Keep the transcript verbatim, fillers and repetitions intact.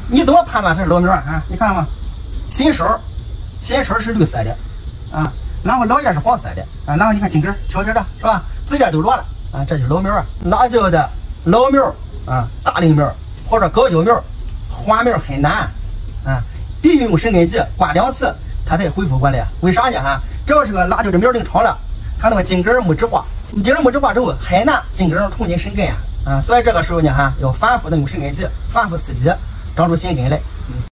你怎么判断它是老苗啊？你看嘛，新梢，新梢是绿色的啊，然后老叶是黄色的啊，然后你看茎根条条的，是吧？枝叶都落了啊，这就是老苗啊。辣椒的老苗啊，大龄苗或者高胶苗，换苗很难啊，必须用生根剂刮两次，它才恢复过来。为啥呢？哈，只要是个辣椒的苗龄长了，它那个茎根木质化，茎根木质化之后很难茎根重新生根呀啊，所以这个时候呢，哈，要反复的用生根剂，反复刺激，长出新根来。